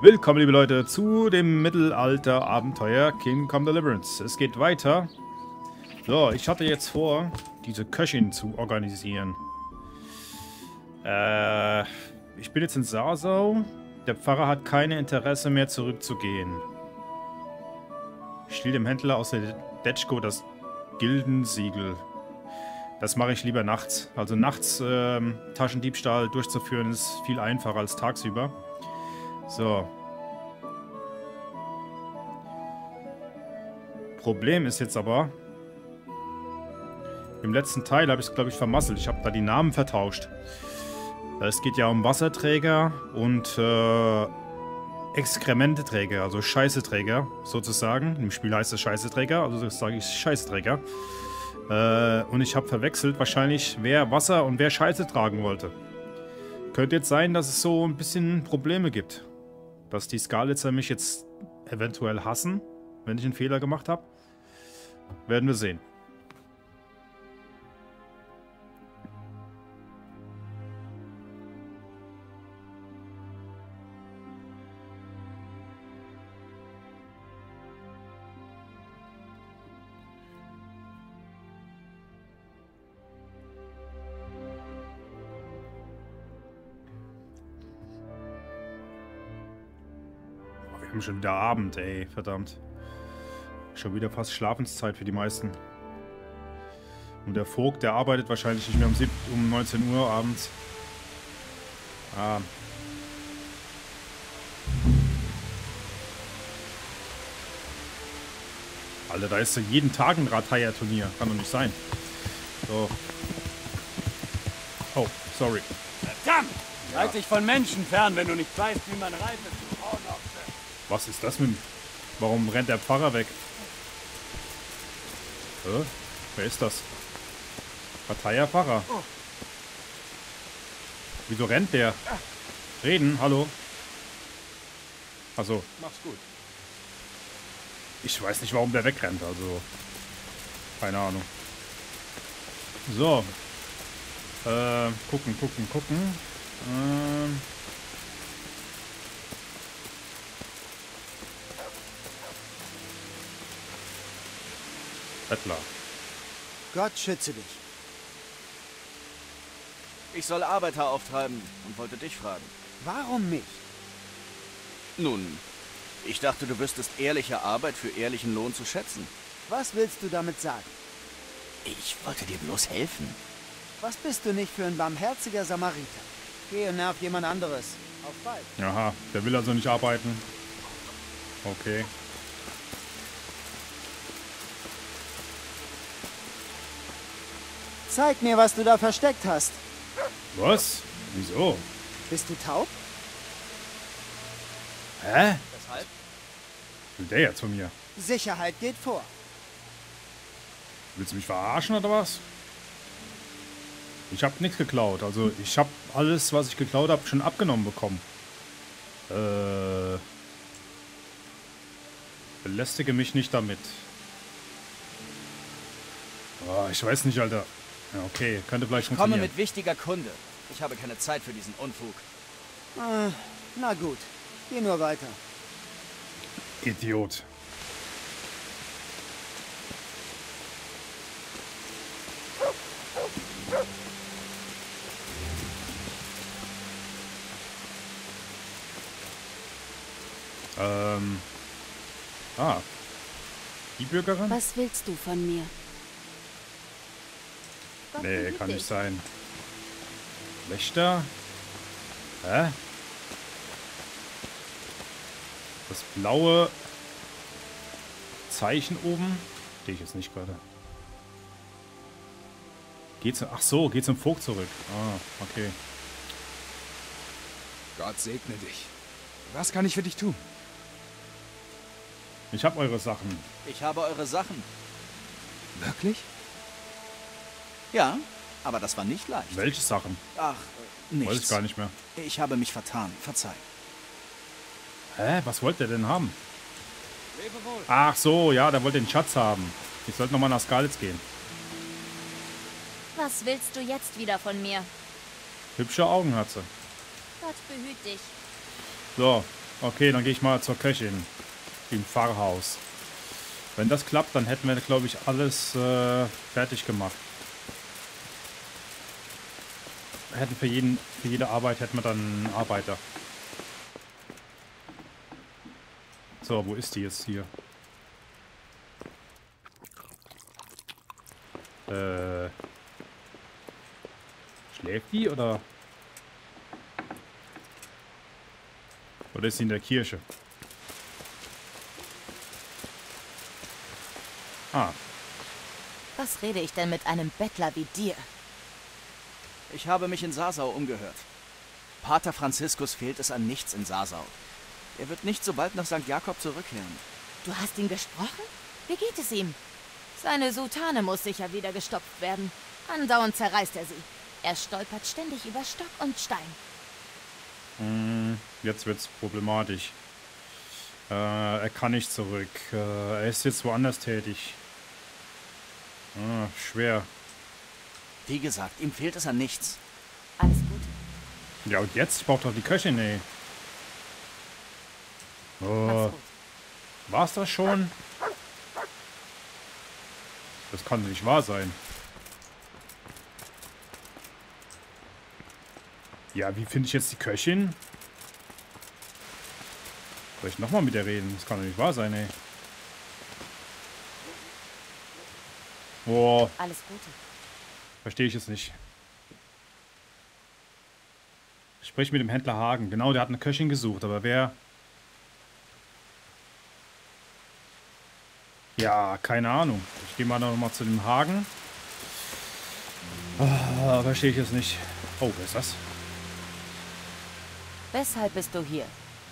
Willkommen, liebe Leute, zu dem Mittelalter-Abenteuer Kingdom Deliverance. Es geht weiter. So, ich hatte jetzt vor, diese Köchin zu organisieren. Ich bin jetzt in Sarsau. Der Pfarrer hat kein Interesse mehr zurückzugehen. Ich stehle dem Händler aus der Detschko das Gildensiegel. Das mache ich lieber nachts. Also nachts Taschendiebstahl durchzuführen ist viel einfacher als tagsüber. So. Problem ist jetzt aber, im letzten Teil habe ich es, glaube ich, vermasselt. Ich habe da die Namen vertauscht. Es geht ja um Wasserträger und Exkrementeträger, also Scheißeträger sozusagen. Im Spiel heißt es Scheißeträger, also das sage ich Scheißeträger. Und ich habe verwechselt wahrscheinlich, wer Wasser und wer Scheiße tragen wollte. Könnte jetzt sein, dass es so ein bisschen Probleme gibt. Dass die Skalitzer mich jetzt eventuell hassen, wenn ich einen Fehler gemacht habe. Werden wir sehen. Wir haben schon wieder Abend, ey, verdammt. Schon wieder fast Schlafenszeit für die meisten. Und der Vogt, der arbeitet wahrscheinlich nicht mehr um 19 Uhr abends. Ah. Alter, da ist ja jeden Tag ein Radhaier-Turnier. Kann doch nicht sein. So. Oh, sorry. Verdammt! Halt dich von Menschen fern, wenn du nicht weißt, wie man reitet. Was ist das mit... Warum rennt der Pfarrer weg? Wer ist das? Parteier Pfarrer. Wieso rennt der? Reden, hallo? Achso. Mach's gut. Ich weiß nicht, warum der wegrennt, also... Keine Ahnung. So. Gucken. Bettler. Gott schütze dich. Ich soll Arbeiter auftreiben und wollte dich fragen. Warum mich? Nun, ich dachte, du wüsstest ehrliche Arbeit für ehrlichen Lohn zu schätzen. Was willst du damit sagen? Ich wollte dir bloß helfen. Was bist du nicht für ein barmherziger Samariter? Geh und nerv jemand anderes. Auf bald. Aha, der will also nicht arbeiten. Okay. Zeig mir, was du da versteckt hast. Was? Wieso? Bist du taub? Hä? Weshalb? Will der jetzt von mir? Sicherheit geht vor. Willst du mich verarschen oder was? Ich habe nichts geklaut. Also ich habe alles, was ich geklaut habe, schon abgenommen bekommen. Belästige mich nicht damit. Oh, ich weiß nicht, Alter. Ja, okay, könnte vielleicht Komme funktionieren. mit wichtiger Kunde. Ich habe keine Zeit für diesen Unfug. Na gut, geh nur weiter. Idiot. Die Bürgerin? Was willst du von mir? Gott Nee, behüte kann dich. nicht sein. Wächter? Hä? Das blaue Zeichen oben? Sehe ich jetzt nicht gerade. Ach so, geht zum Vogt zurück. Ah, okay. Gott segne dich. Was kann ich für dich tun? Ich habe eure Sachen. Ich habe eure Sachen. Wirklich? Ja, aber das war nicht leicht. Welche Sachen? Ach, nichts. Weiß ich gar nicht mehr. Ich habe mich vertan. Verzeih. Hä? Was wollt ihr denn haben? Lebe wohl. Ach so, ja, der wollte den Schatz haben. Ich sollte nochmal nach Skalitz gehen. Was willst du jetzt wieder von mir? Hübsche Augen hat sie. Gott behüt dich. So, Okay, dann gehe ich mal zur Köchin. Im Pfarrhaus. Wenn das klappt, dann hätten wir, glaube ich, alles fertig gemacht. Hätten für jede Arbeit hätten wir dann einen Arbeiter. So, wo ist die jetzt hier? Schläft die oder? Oder ist sie in der Kirche? Ah, Was rede ich denn mit einem Bettler wie dir? Ich habe mich in Sasau umgehört. Pater Franziskus fehlt es an nichts in Sasau. Er wird nicht so bald nach St. Jakob zurückkehren. Du hast ihn gesprochen? Wie geht es ihm? Seine Soutane muss sicher wieder gestopft werden. Andauernd zerreißt er sie. Er stolpert ständig über Stock und Stein. jetzt wird's problematisch. Er kann nicht zurück. Er ist jetzt woanders tätig. Schwer. Wie gesagt, ihm fehlt es an nichts. Alles gut. Ja, und jetzt? Ich brauch doch die Köchin, ey. Mach's gut. War's das schon? Das kann nicht wahr sein. Ja, wie finde ich jetzt die Köchin? Soll ich nochmal mit der reden? Das kann doch nicht wahr sein, ey. Boah, Alles Gute. verstehe ich jetzt nicht. Sprich mit dem Händler Hagen. Genau, der hat eine Köchin gesucht, aber wer... Ja, keine Ahnung. Ich gehe mal noch mal zu dem Hagen. Verstehe ich jetzt nicht. Oh, wer ist das? Weshalb bist du hier?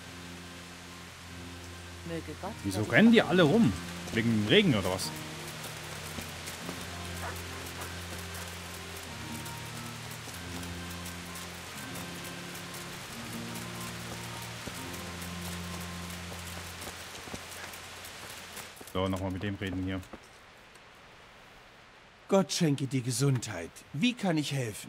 Möge Gott... Wieso über dich rennen die alle rum? Wegen dem Regen oder was? So, nochmal mit dem reden hier. Gott schenke dir Gesundheit. Wie kann ich helfen?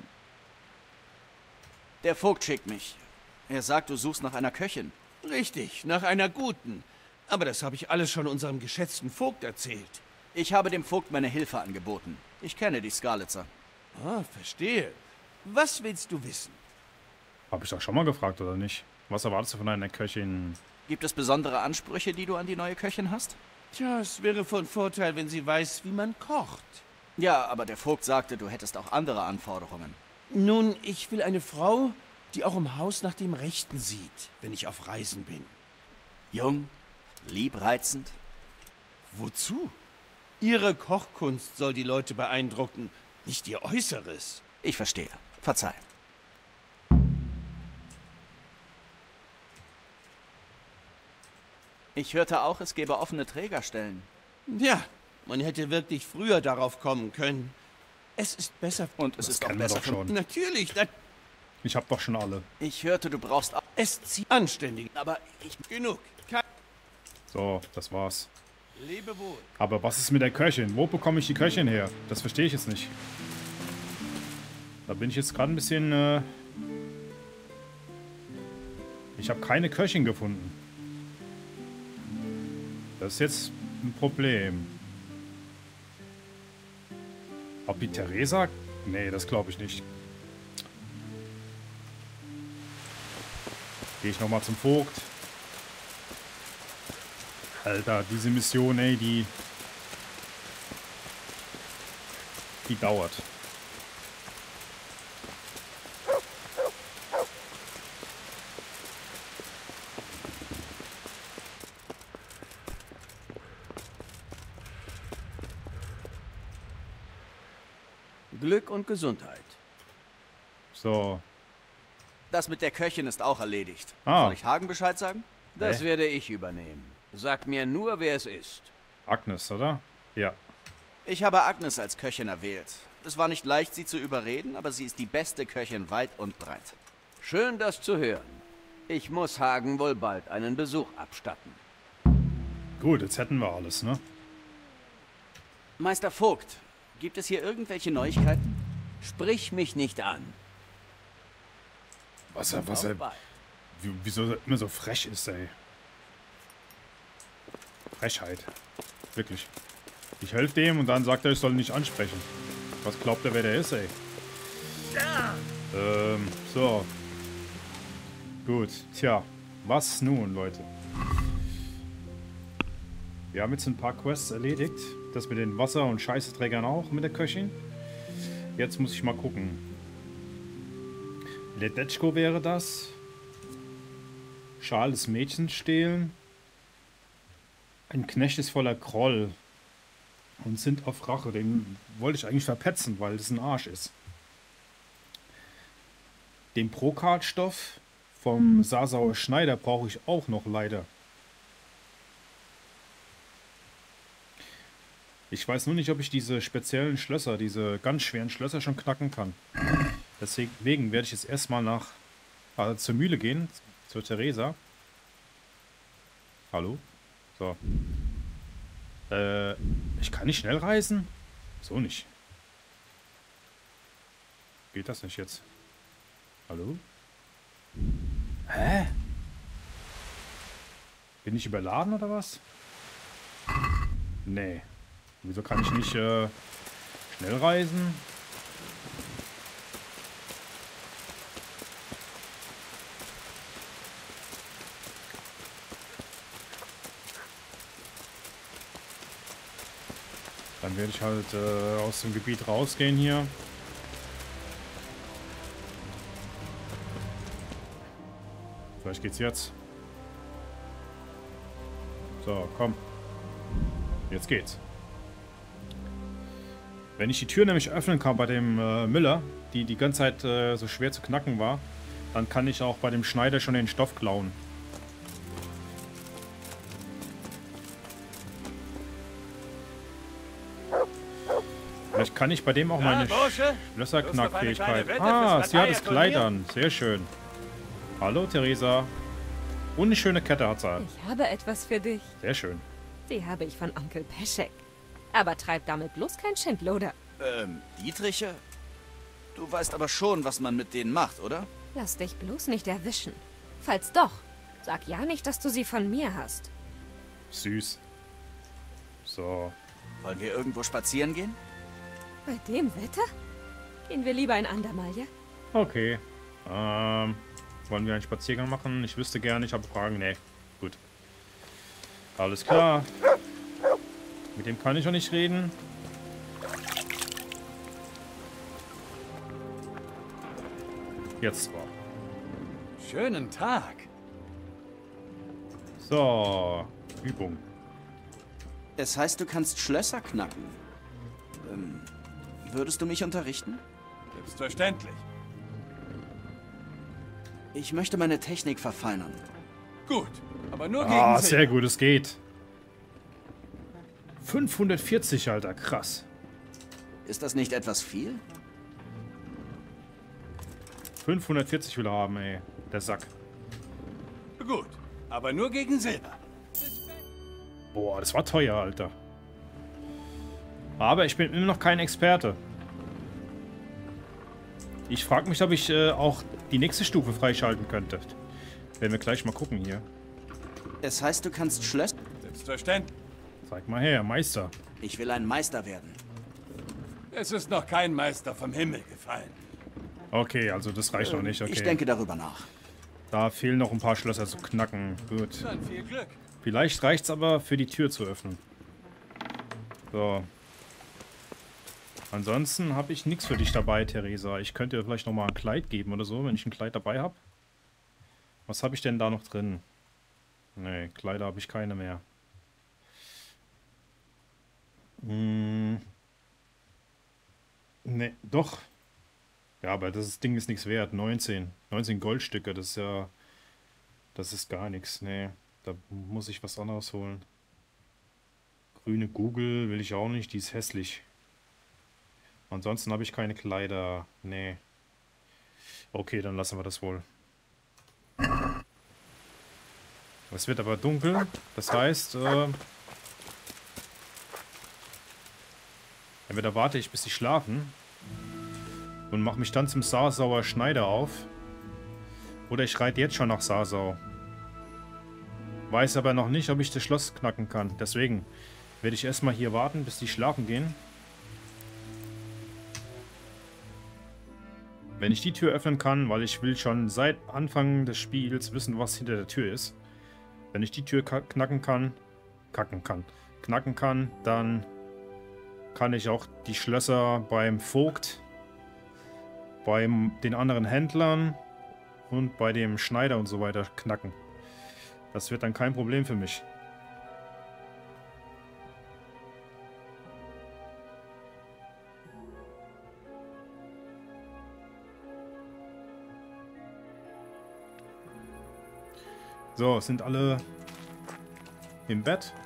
Der Vogt schickt mich. Er sagt, du suchst nach einer Köchin. Richtig, nach einer guten. Aber das habe ich alles schon unserem geschätzten Vogt erzählt. Ich habe dem Vogt meine Hilfe angeboten. Ich kenne die Skalitzer. Ah, verstehe. Was willst du wissen? Habe ich doch schon mal gefragt, oder nicht? Was erwartest du von einer Köchin? Gibt es besondere Ansprüche, die du an die neue Köchin hast? Tja, es wäre von Vorteil, wenn sie weiß, wie man kocht. Ja, aber der Vogt sagte, du hättest auch andere Anforderungen. Nun, ich will eine Frau, die auch im Haus nach dem Rechten sieht, wenn ich auf Reisen bin. Jung, liebreizend. Wozu? Ihre Kochkunst soll die Leute beeindrucken, nicht ihr Äußeres. Ich verstehe. Verzeih. Ich hörte auch, es gäbe offene Trägerstellen. Ja, man hätte wirklich früher darauf kommen können. Es ist besser. Und es Das ist auch kennen wir besser doch schon. Natürlich, Ich habe doch schon alle. Ich hörte, du brauchst... es zieht anständig. Aber ich... Genug. So, das war's. Lebe wohl. Aber was ist mit der Köchin? Wo bekomme ich die Köchin her? Das verstehe ich jetzt nicht. Da bin ich jetzt gerade ein bisschen... Ich habe keine Köchin gefunden. Das ist jetzt ein Problem. Ob die Theresa? Nee, das glaube ich nicht. Gehe ich nochmal zum Vogt. Alter, diese Mission, ey, die dauert. Glück und Gesundheit. So. Das mit der Köchin ist auch erledigt. Ah. Soll ich Hagen Bescheid sagen? Das werde ich übernehmen. Sag mir nur, wer es ist. Agnes, oder? Ja. Ich habe Agnes als Köchin erwählt. Es war nicht leicht, sie zu überreden, aber sie ist die beste Köchin weit und breit. Schön, das zu hören. Ich muss Hagen wohl bald einen Besuch abstatten. Gut, jetzt hätten wir alles, ne? Meister Vogt, gibt es hier irgendwelche Sprich mich nicht an. Was Auf bald. Wieso er immer so frech ist, ey. Frechheit. Wirklich. Ich helfe dem und dann sagt er, ich soll ihn nicht ansprechen. Was glaubt er, wer der ist, ey? So. Gut. Tja. Was nun, Leute? Wir haben jetzt ein paar Quests erledigt. Das mit den Wasser- und Scheißeträgern auch mit der Köchin. Jetzt muss ich mal gucken. Ledetschko wäre das. Schal des Mädchens stehlen. Ein Knecht ist voller Groll. Und sind auf Rache. Den wollte ich eigentlich verpetzen, weil das ein Arsch ist. Den Brokatstoff vom Sasauer Schneider brauche ich auch noch leider. Ich weiß nur nicht, ob ich diese speziellen Schlösser, diese ganz schweren Schlösser schon knacken kann. Deswegen werde ich jetzt erstmal zur Mühle gehen, zur Theresa. Hallo? So. Ich kann nicht schnell reisen? So nicht. Geht das nicht jetzt? Hallo? Hä? Bin ich überladen oder was? Nee. Wieso kann ich nicht schnell reisen? Dann werde ich halt aus dem Gebiet rausgehen hier. Vielleicht geht's jetzt. So, komm. Jetzt geht's. Wenn ich die Tür nämlich öffnen kann bei dem Müller, die ganze Zeit so schwer zu knacken war, dann kann ich auch bei dem Schneider schon den Stoff klauen. Vielleicht kann ich bei dem auch meine Schlösserknackfähigkeit. Ah, sie hat das Kleid an. Sehr schön. Hallo, Theresa. Und eine schöne Kette hat sie. Ich habe etwas für dich. Sehr schön. Die habe ich von Onkel Peschek. Aber treib damit bloß kein Schindluder. Dietriche? Du weißt aber schon, was man mit denen macht, oder? Lass dich bloß nicht erwischen. Falls doch, sag ja nicht, dass du sie von mir hast. Süß. So. Wollen wir irgendwo spazieren gehen? Bei dem Wetter? Gehen wir lieber ein andermal, ja? Okay. Wollen wir einen Spaziergang machen? Ich wüsste gerne, ich habe Fragen. Nee. Gut. Alles klar. Mit dem kann ich auch nicht reden. Jetzt zwar. Schönen Tag. So. Übung. Es heißt, du kannst Schlösser knacken. Würdest du mich unterrichten? Selbstverständlich. Ich möchte meine Technik verfeinern. Gut, aber nur gegen Ah, Silber. sehr gut, es geht. 540, Alter, krass. Ist das nicht etwas viel? 540 will er haben, ey. Der Sack. Gut, aber nur gegen Silber. Boah, das war teuer, Alter. Aber ich bin immer noch kein Experte. Ich frage mich, ob ich auch die nächste Stufe freischalten könnte. Werden wir gleich mal gucken hier. Es heißt, du kannst Schlösser... Selbstverständlich. Zeig mal her, Meister. Ich will ein Meister werden. Es ist noch kein Meister vom Himmel gefallen. Okay, also das reicht noch nicht, okay. Ich denke darüber nach. Da fehlen noch ein paar Schlösser zu knacken. Gut. Dann viel Glück. Vielleicht reicht es aber für die Tür zu öffnen. So. Ansonsten habe ich nichts für dich dabei, Theresa. Ich könnte dir vielleicht nochmal ein Kleid geben oder so, wenn ich ein Kleid dabei habe. Was habe ich denn da noch drin? Nee, Kleider habe ich keine mehr. Nee, doch. Ja, aber das Ding ist nichts wert. 19 Goldstücke, das ist ja... Das ist gar nichts. Nee, da muss ich was anderes holen. Grüne Google will ich auch nicht, die ist hässlich. Ansonsten habe ich keine Kleider. Nee. Okay, dann lassen wir das wohl. Es wird aber dunkel. Das heißt, entweder warte ich, bis sie schlafen und mache mich dann zum Sasauer Schneider auf. Oder ich reite jetzt schon nach Sasau. Weiß aber noch nicht, ob ich das Schloss knacken kann. Deswegen werde ich erstmal hier warten, bis die schlafen gehen. Wenn ich die Tür öffnen kann, weil ich will schon seit Anfang des Spiels wissen, was hinter der Tür ist. Wenn ich die Tür knacken kann, dann kann ich auch die Schlösser beim Vogt, bei den anderen Händlern und bei dem Schneider und so weiter knacken. Das wird dann kein Problem für mich. So, sind alle im Bett?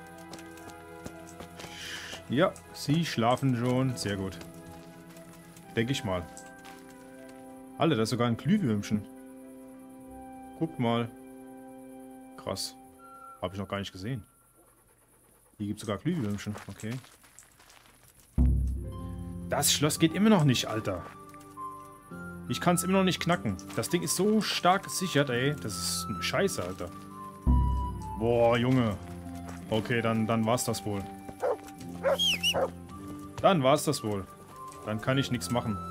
Ja, sie schlafen schon. Sehr gut. Denke ich mal. Alter, da ist sogar ein Glühwürmchen. Guck mal. Krass. Habe ich noch gar nicht gesehen. Hier gibt es sogar Glühwürmchen. Okay. Das Schloss geht immer noch nicht, Alter. Ich kann es immer noch nicht knacken. Das Ding ist so stark gesichert, ey. Das ist eine Scheiße, Alter. Boah, Junge. Okay, dann war's das wohl. Dann war's das wohl. Dann kann ich nichts machen.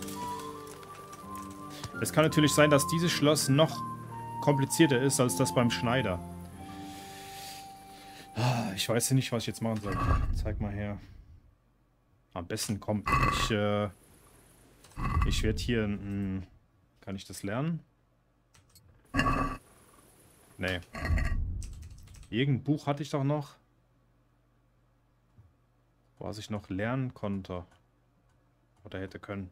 Es kann natürlich sein, dass dieses Schloss noch komplizierter ist als das beim Schneider. Ich weiß nicht, was ich jetzt machen soll. Zeig mal her. Am besten kommt. Ich werde hier... Kann ich das lernen? Nee. Irgendein Buch hatte ich doch noch. Was ich noch lernen konnte. Oder hätte können.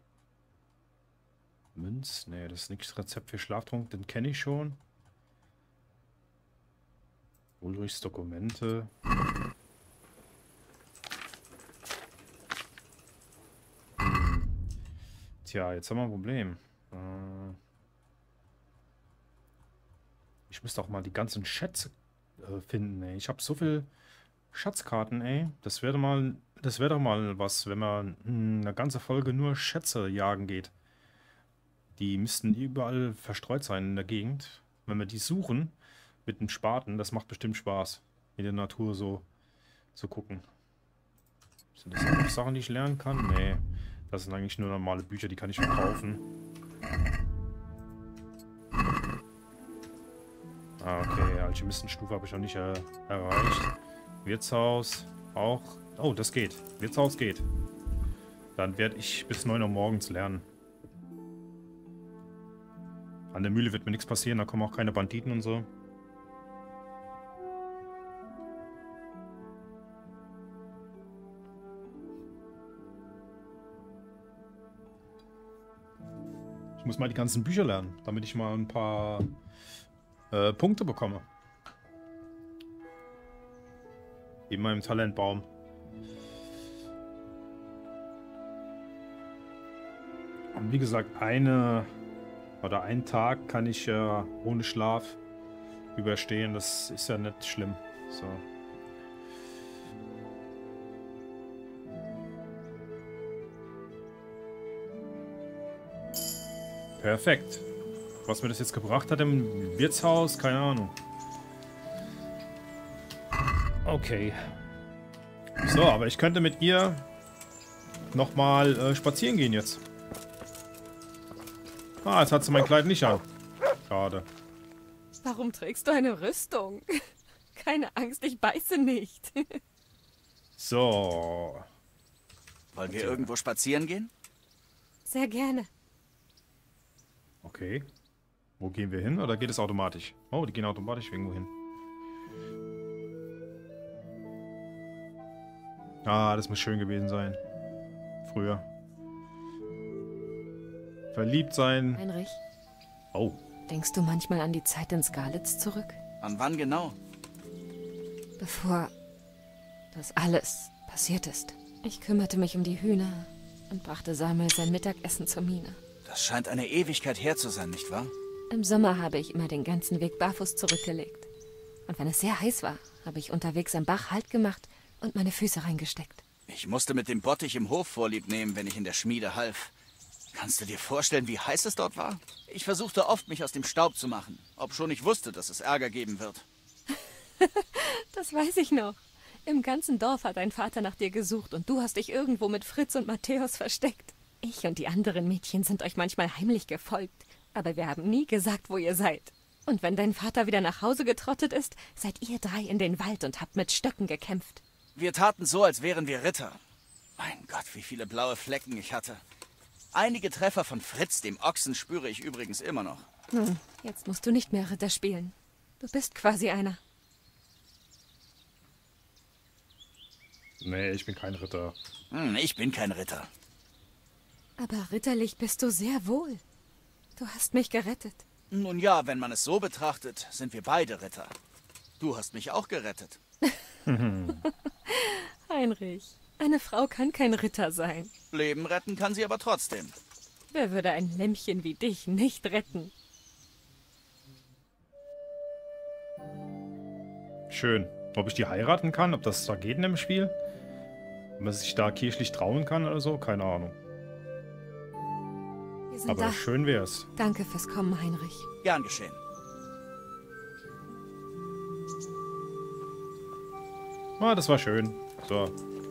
Münz? Nee, das ist nichts. Rezept für Schlaftrunk, den kenne ich schon. Ulrichs Dokumente. Tja, jetzt haben wir ein Problem. Ich müsste auch mal die ganzen Schätze finden, ey. Ich habe so viel Schatzkarten, ey. Das wäre doch mal was, wenn man eine ganze Folge nur Schätze jagen geht. Die müssten überall verstreut sein in der Gegend. Wenn wir die suchen mit dem Spaten, das macht bestimmt Spaß, in der Natur so zu gucken. Sind das auch Sachen, die ich lernen kann? Nee. Das sind eigentlich nur normale Bücher, die kann ich verkaufen. Ah, okay. Alchemistenstufe habe ich noch nicht erreicht. Wirtshaus auch. Oh, das geht. Wirtshaus geht. Dann werde ich bis 9 Uhr morgens lernen. An der Mühle wird mir nichts passieren, da kommen auch keine Banditen und so. Ich muss mal die ganzen Bücher lernen, damit ich mal ein paar Punkte bekomme. In meinem Talentbaum. Und wie gesagt, einen Tag kann ich ohne Schlaf überstehen. Das ist ja nicht schlimm. So. Perfekt. Was mir das jetzt gebracht hat im Wirtshaus, keine Ahnung. Okay. So, aber ich könnte mit ihr nochmal spazieren gehen jetzt. Ah, jetzt hat sie mein Kleid nicht an. Schade. Warum trägst du eine Rüstung? Keine Angst, ich beiße nicht. So. Wollen wir irgendwo spazieren gehen? Sehr gerne. Okay. Wo gehen wir hin? Oder geht es automatisch? Oh, die gehen automatisch irgendwo hin. Ah, das muss schön gewesen sein. Früher. Verliebt sein. Heinrich? Oh. Denkst du manchmal an die Zeit in Skalitz zurück? An wann genau? Bevor das alles passiert ist. Ich kümmerte mich um die Hühner und brachte Samuel sein Mittagessen zur Mine. Das scheint eine Ewigkeit her zu sein, nicht wahr? Im Sommer habe ich immer den ganzen Weg barfuß zurückgelegt. Und wenn es sehr heiß war, habe ich unterwegs am Bach Halt gemacht und meine Füße reingesteckt. Ich musste mit dem Bottich im Hof Vorlieb nehmen, wenn ich in der Schmiede half. Kannst du dir vorstellen, wie heiß es dort war? Ich versuchte oft, mich aus dem Staub zu machen, obschon ich wusste, dass es Ärger geben wird. Das weiß ich noch. Im ganzen Dorf hat dein Vater nach dir gesucht und du hast dich irgendwo mit Fritz und Matthäus versteckt. Ich und die anderen Mädchen sind euch manchmal heimlich gefolgt, aber wir haben nie gesagt, wo ihr seid. Und wenn dein Vater wieder nach Hause getrottet ist, seid ihr 3 in den Wald und habt mit Stöcken gekämpft. Wir taten so, als wären wir Ritter. Mein Gott, wie viele blaue Flecken ich hatte. Einige Treffer von Fritz, dem Ochsen, spüre ich übrigens immer noch. Jetzt musst du nicht mehr Ritter spielen. Du bist quasi einer. Nee, ich bin kein Ritter. Ich bin kein Ritter. Aber ritterlich bist du sehr wohl. Du hast mich gerettet. Nun ja, wenn man es so betrachtet, sind wir beide Ritter. Du hast mich auch gerettet. Heinrich, eine Frau kann kein Ritter sein. Leben retten kann sie aber trotzdem. Wer würde ein Lämmchen wie dich nicht retten? Schön. Ob ich die heiraten kann, ob das da geht in dem Spiel? Ob man sich da kirchlich trauen kann oder so? Keine Ahnung. Wir sind Aber da. schön wär's. Danke fürs Kommen, Heinrich. Gern geschehen. Ah, das war schön. So.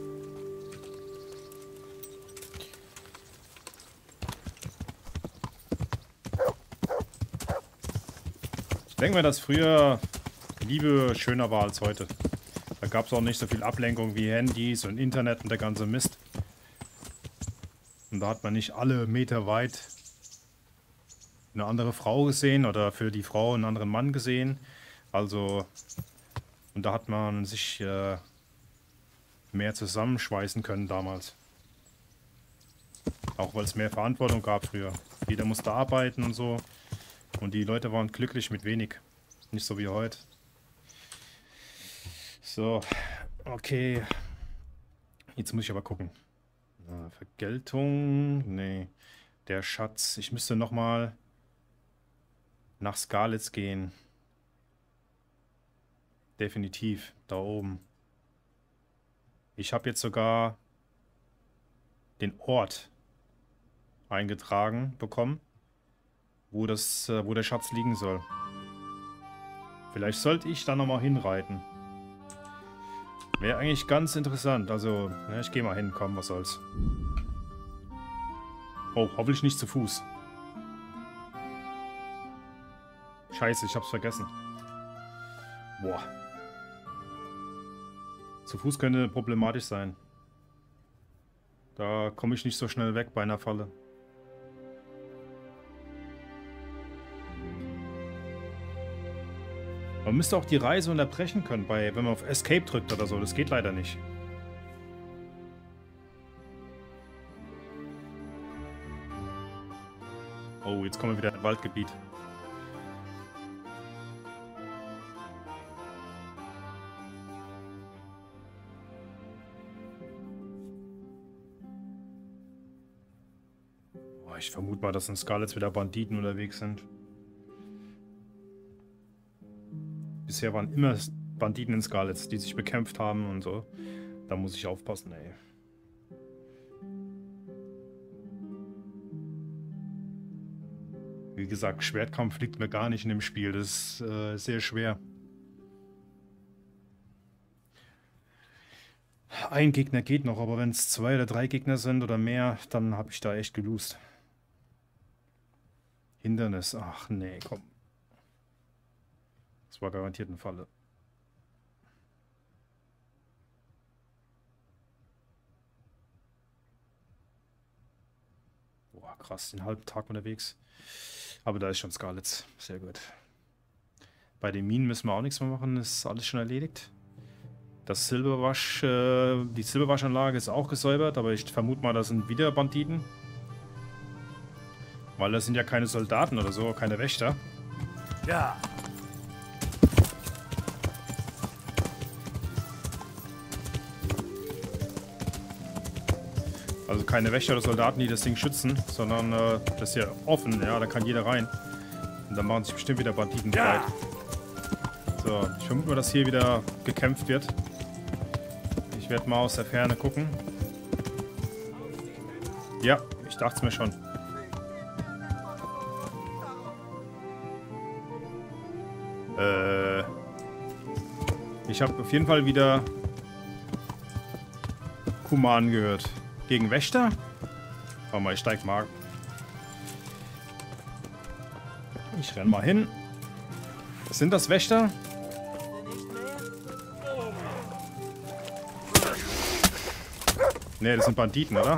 Ich denke mal, dass früher Liebe schöner war als heute. Da gab es auch nicht so viel Ablenkung wie Handys und Internet und der ganze Mist. Und da hat man nicht alle Meter weit eine andere Frau gesehen oder für die Frau einen anderen Mann gesehen. Also, und da hat man sich mehr zusammenschweißen können damals. Auch weil es mehr Verantwortung gab früher. Jeder musste arbeiten und so. Und die Leute waren glücklich mit wenig. Nicht so wie heute. So, okay. Jetzt muss ich aber gucken. Vergeltung. Nee. Der Schatz. Ich müsste nochmal nach Skalitz gehen. Definitiv. Da oben. Ich habe jetzt sogar den Ort eingetragen bekommen, wo der Schatz liegen soll. Vielleicht sollte ich da nochmal hinreiten. Wäre eigentlich ganz interessant. Also, ja, ich gehe mal hin. Komm, was soll's. Oh, hoffentlich nicht zu Fuß. Scheiße, ich hab's vergessen. Boah. Zu Fuß könnte problematisch sein. Da komme ich nicht so schnell weg bei einer Falle. Man müsste auch die Reise unterbrechen können, wenn man auf Escape drückt oder so. Das geht leider nicht. Oh, jetzt kommen wir wieder in Waldgebiet. Oh, ich vermute mal, dass in Skalitz wieder Banditen unterwegs sind. Bisher waren immer Banditen in Skalitz, die sich bekämpft haben und so. Da muss ich aufpassen, ey. Wie gesagt, Schwertkampf liegt mir gar nicht in dem Spiel. Das ist sehr schwer. Ein Gegner geht noch, aber wenn es 2 oder 3 Gegner sind oder mehr, dann habe ich da echt geloost. Hindernis. Ach nee, komm. Das war garantiert eine Falle. Boah, krass, den halben Tag unterwegs. Aber da ist schon Skalitz. Sehr gut. Bei den Minen müssen wir auch nichts mehr machen. Ist alles schon erledigt. Das die Silberwaschanlage ist auch gesäubert, aber ich vermute mal, das sind wieder Banditen. Weil das sind ja keine Soldaten oder so, keine Wächter. Ja. Also keine Wächter oder Soldaten, die das Ding schützen, sondern das ist ja offen, ja, da kann jeder rein. Und dann machen sich bestimmt wieder Banditen bereit. So, ich vermute mal, dass hier wieder gekämpft wird. Ich werde mal aus der Ferne gucken. Ja, ich dachte es mir schon. Ich habe auf jeden Fall wieder Kuman gehört. Gegen Wächter? Warte mal, ich steig mal. Ich renn mal hin. Sind das Wächter? Ne, das sind Banditen, oder?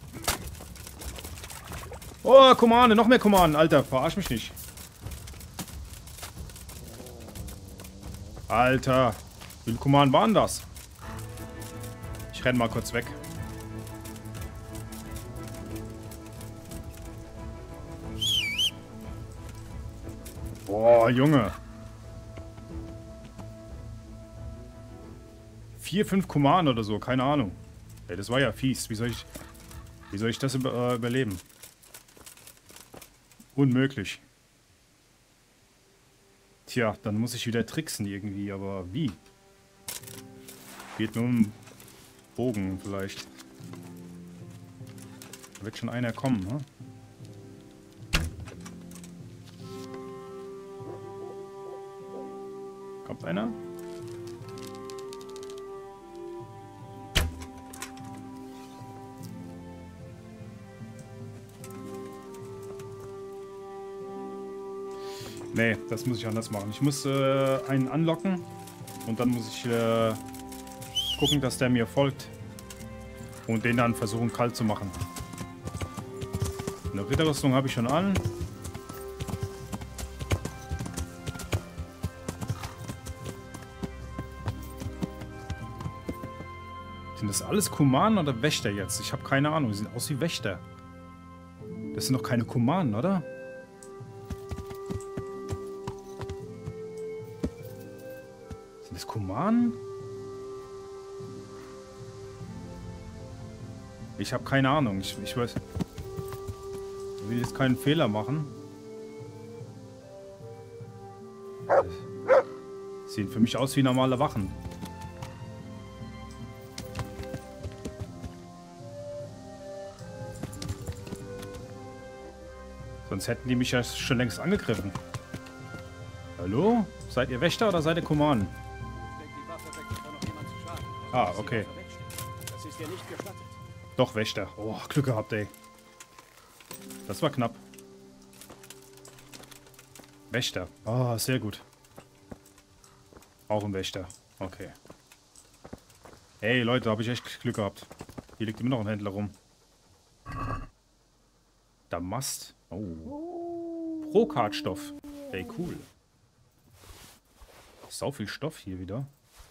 Oh, Kumane, noch mehr Kumanen. Alter, verarsch mich nicht. Alter, wie viele Kumanen waren das? Ich renn mal kurz weg. Boah, Junge. 4, 5 Kumanen oder so, keine Ahnung. Ey, das war ja fies. Wie soll ich das überleben? Unmöglich. Tja, dann muss ich wieder tricksen irgendwie, aber wie? Geht nur um Bogen vielleicht. Da wird schon einer kommen, ne? Kommt einer? Nee, das muss ich anders machen. Ich muss einen anlocken und dann muss ich gucken, dass der mir folgt. Und den dann versuchen kalt zu machen. Eine Ritterrüstung habe ich schon an. Sind das alles Kumanen oder Wächter jetzt? Ich habe keine Ahnung. Die sehen aus wie Wächter. Das sind doch keine Kumanen, oder? Sind das Kumanen? Ich habe keine Ahnung. Ich weiß. Ich will jetzt keinen Fehler machen. Sehen für mich aus wie normale Wachen. Sonst hätten die mich ja schon längst angegriffen. Hallo? Seid ihr Wächter oder seid ihr Kumanen? Ah, okay. Das ist dir nicht gestattet. Doch, Wächter. Oh, Glück gehabt, ey. Das war knapp. Wächter. Ah, sehr gut. Auch ein Wächter. Okay. Ey, Leute, da habe ich echt Glück gehabt. Hier liegt immer noch ein Händler rum. Damast. Oh. Brokatstoff. Ey, cool. Sau viel Stoff hier wieder.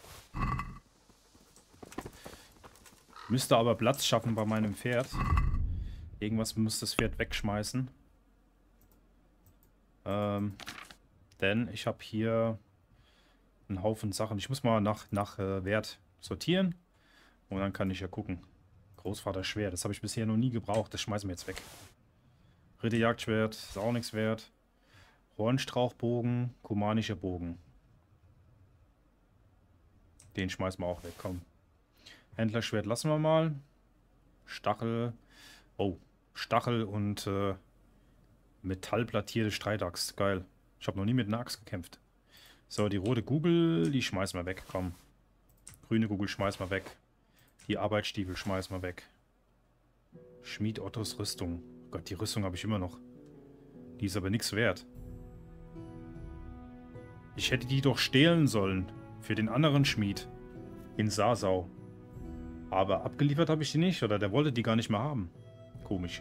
Müsste aber Platz schaffen bei meinem Pferd. Irgendwas muss das Pferd wegschmeißen. Denn ich habe hier einen Haufen Sachen. Ich muss mal nach Wert sortieren. Und dann kann ich ja gucken. Großvater Schwert. Das habe ich bisher noch nie gebraucht. Das schmeißen wir jetzt weg. Ritterjagdschwert. Ist auch nichts wert. Hornstrauchbogen. Kumanischer Bogen. Den schmeißen wir auch weg. Komm. Händlerschwert lassen wir mal. Stachel. Oh. Stachel und metallplattierte Streitaxt. Geil. Ich habe noch nie mit einer Axt gekämpft. So, die rote Kugel, die schmeißen wir weg. Komm. Grüne Kugel schmeißen wir weg. Die Arbeitsstiefel schmeißen wir weg. Schmied Ottos Rüstung. Oh Gott, die Rüstung habe ich immer noch. Die ist aber nichts wert. Ich hätte die doch stehlen sollen. Für den anderen Schmied. In Sasau. Aber abgeliefert habe ich die nicht. Oder der wollte die gar nicht mehr haben. Komisch.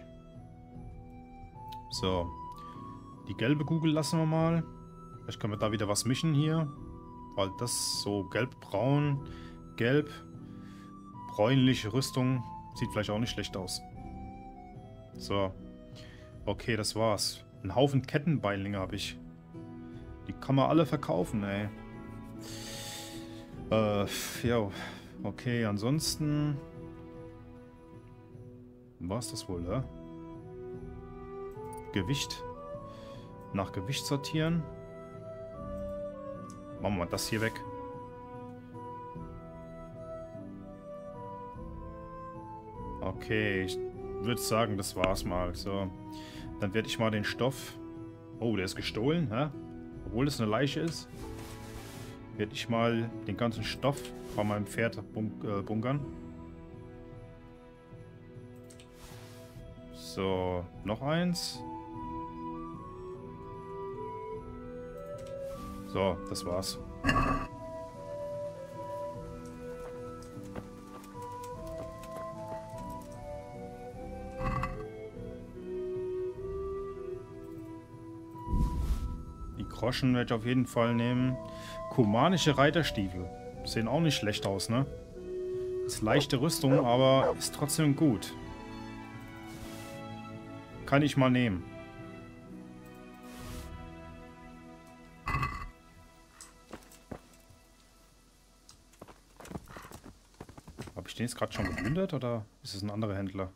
So. Die gelbe Kugel lassen wir mal. Vielleicht können wir da wieder was mischen hier. Weil das so gelb-braun, gelb, bräunliche Rüstung sieht vielleicht auch nicht schlecht aus. So. Okay, das war's. Ein Haufen Kettenbeinlinge habe ich. Die kann man alle verkaufen, ey. Ja. Okay, ansonsten... War's das wohl, ja? Gewicht. Nach Gewicht sortieren. Machen wir mal das hier weg. Okay, ich würde sagen, das war's mal. So, dann werde ich mal den Stoff... Oh, der ist gestohlen, hä? obwohl es eine Leiche ist, werde ich mal den ganzen Stoff bei meinem Pferd bunkern. So, noch eins. So, das war's. Die Groschen werde ich auf jeden Fall nehmen. Kumanische Reiterstiefel. Sehen auch nicht schlecht aus, ne? Ist leichte Rüstung, aber ist trotzdem gut. Kann ich mal nehmen. Habe ich den jetzt gerade schon geplündert oder ist es ein anderer Händler?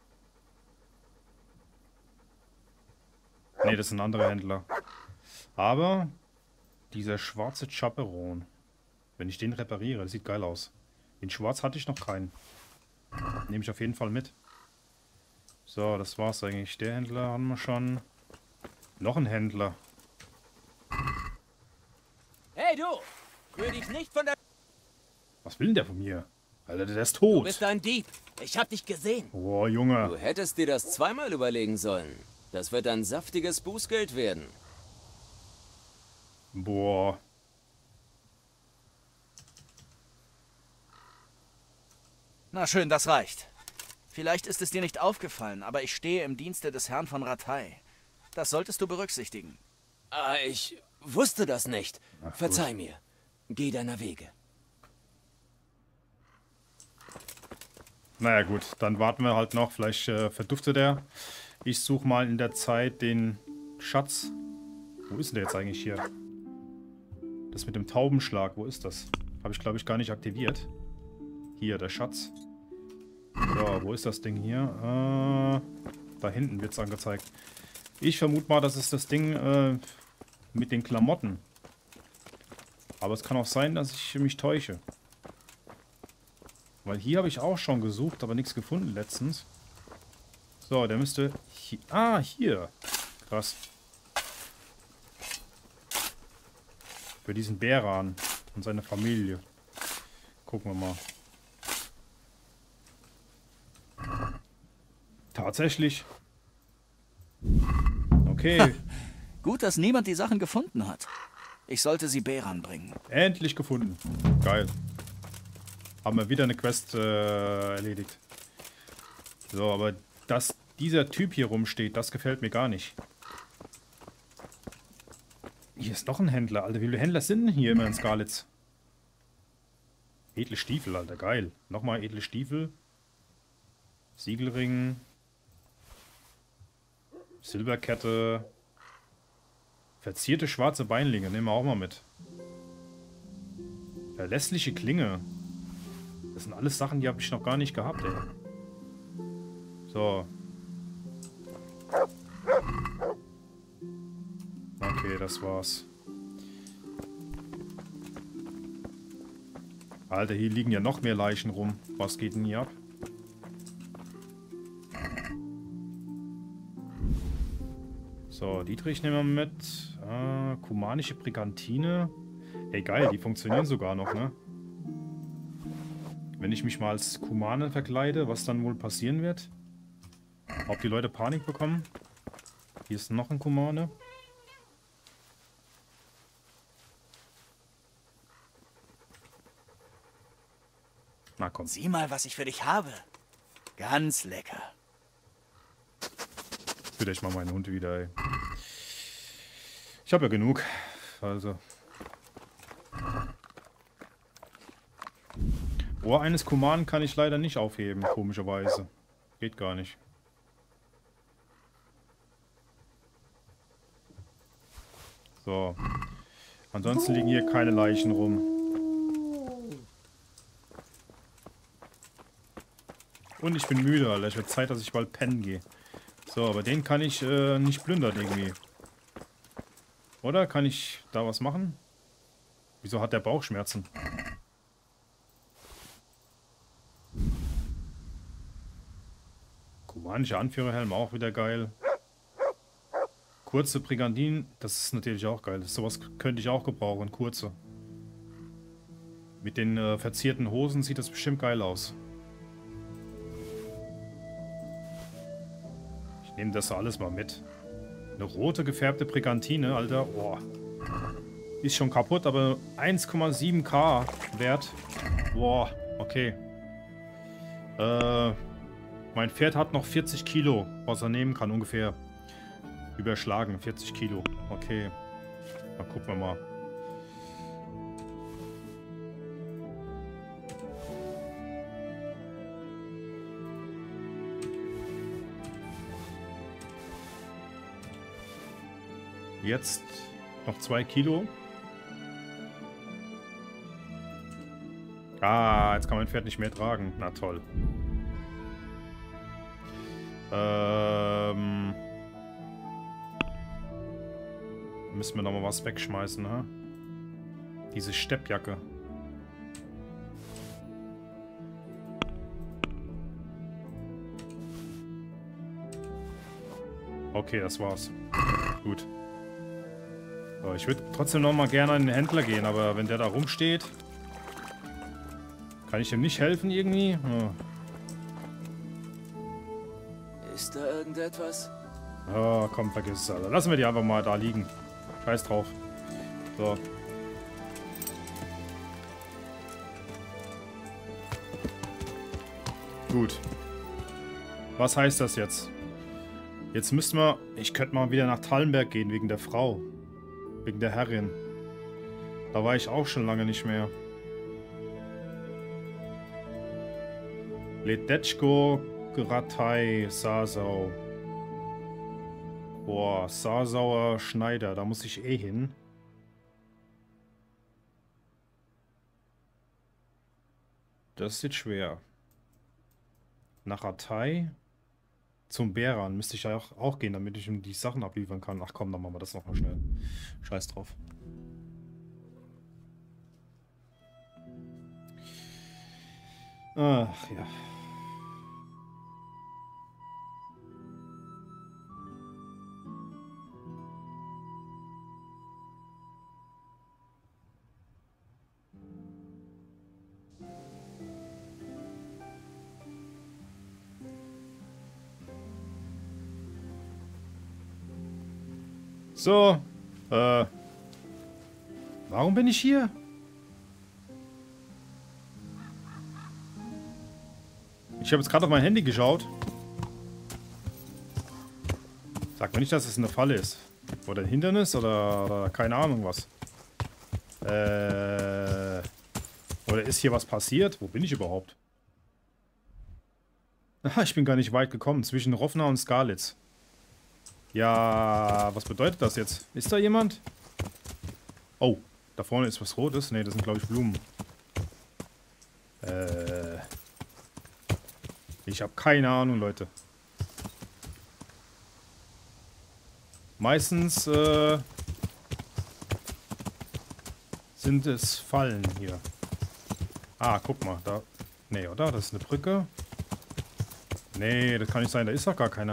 Ne, das ist ein anderer Händler. Aber dieser schwarze Chaperon, wenn ich den repariere, das sieht geil aus. In schwarz hatte ich noch keinen. Nehme ich auf jeden Fall mit. So, das war's eigentlich. Der Händler haben wir schon. Noch ein Händler. Hey du! Rühr dich nicht von der... Was will denn der von mir? Alter, der ist tot. Du bist ein Dieb. Ich hab dich gesehen. Boah, Junge. Du hättest dir das zweimal überlegen sollen. Das wird ein saftiges Bußgeld werden. Boah. Na schön, das reicht. Vielleicht ist es dir nicht aufgefallen, aber ich stehe im Dienste des Herrn von Rattay. Das solltest du berücksichtigen. Ah, ich wusste das nicht. Verzeih mir. Geh deiner Wege. Naja gut, dann warten wir halt noch. Vielleicht verduftet er. Ich suche mal in der Zeit den Schatz. Wo ist denn der jetzt eigentlich hier? Das mit dem Taubenschlag, wo ist das? Habe ich glaube ich gar nicht aktiviert. Hier, der Schatz. So, wo ist das Ding hier? Da hinten wird es angezeigt. Ich vermute mal, das ist das Ding mit den Klamotten. Aber es kann auch sein, dass ich mich täusche. Weil hier habe ich auch schon gesucht, aber nichts gefunden letztens. So, der müsste... hier. Krass. Für diesen Bäran und seine Familie. Gucken wir mal. Tatsächlich. Okay. Gut, dass niemand die Sachen gefunden hat. Ich sollte sie Bäran bringen. Endlich gefunden. Geil. Haben wir wieder eine Quest erledigt. So, aber dass dieser Typ hier rumsteht, das gefällt mir gar nicht. Hier ist noch ein Händler, Alter. Wie viele Händler sind denn hier immer in Skalitz? Edle Stiefel, Alter. Geil. Nochmal edle Stiefel. Siegelring. Silberkette. Verzierte schwarze Beinlinge. Nehmen wir auch mal mit. Verlässliche Klinge. Das sind alles Sachen, die habe ich noch gar nicht gehabt, ey. So. Okay, das war's. Alter, hier liegen ja noch mehr Leichen rum. Was geht denn hier ab? So, Dietrich nehmen wir mit. Kumanische Brigantine. Ey, geil, die funktionieren sogar noch, ne? Wenn ich mich mal als Kumane verkleide, was dann wohl passieren wird? Ob die Leute Panik bekommen? Hier ist noch ein Kumane. Na komm. Sieh mal, was ich für dich habe. Ganz lecker. Führt euch mal meinen Hund wieder, ey. Ich habe ja genug. Also. Ohr eines Kumanen kann ich leider nicht aufheben, komischerweise. Geht gar nicht. So. Ansonsten liegen hier keine Leichen rum. Und ich bin müde, Alter. Es wird Zeit, dass ich bald pennen gehe. So, aber den kann ich nicht plündern irgendwie. Oder? Kann ich da was machen? Wieso hat der Bauchschmerzen? Kumanischer Anführerhelm auch wieder geil. Kurze Brigandinen, das ist natürlich auch geil. Sowas könnte ich auch gebrauchen, kurze. Mit den verzierten Hosen sieht das bestimmt geil aus. Ich nehme das alles mal mit. Eine rote gefärbte Brigantine, Alter. Boah. Ist schon kaputt, aber 1,7K wert. Boah, okay. Mein Pferd hat noch 40 Kilo, was er nehmen kann, ungefähr. Überschlagen, 40 Kilo. Okay. Dann gucken wir mal. Jetzt noch 2 Kilo. Ah, jetzt kann mein Pferd nicht mehr tragen. Na toll. Müssen wir nochmal was wegschmeißen, ha? Diese Steppjacke. Okay, das war's. Gut. So, ich würde trotzdem nochmal gerne an den Händler gehen, aber wenn der da rumsteht... Kann ich ihm nicht helfen irgendwie? Oh. Ist da irgendetwas? Oh, komm, vergiss es, Alter. Lassen wir die einfach mal da liegen. Scheiß drauf. So. Gut. Was heißt das jetzt? Jetzt müssten wir... Ich könnte mal wieder nach Tallenberg gehen, wegen der Frau. Wegen der Herrin. Da war ich auch schon lange nicht mehr. Ledetschko, Gratei, Sasau. Boah, Sasauer Schneider, da muss ich eh hin. Das ist jetzt schwer. Nach Ratei. Zum Bäran müsste ich ja auch gehen, damit ich ihm die Sachen abliefern kann. Ach komm, dann machen wir das nochmal schnell. Scheiß drauf. Ach ja. So, warum bin ich hier? Ich habe jetzt gerade auf mein Handy geschaut. Sag mir nicht, dass es eine Falle ist. Oder ein Hindernis oder keine Ahnung was. Oder ist hier was passiert? Wo bin ich überhaupt? Aha, ich bin gar nicht weit gekommen. Zwischen Rovna und Skalitz. Ja, was bedeutet das jetzt? Ist da jemand? Oh, da vorne ist was Rotes. Ne, das sind, glaube ich, Blumen. Ich habe keine Ahnung, Leute. Meistens sind es Fallen hier. Ah, guck mal, da. Ne, oder? Das ist eine Brücke. Nee, das kann nicht sein, da ist doch gar keiner.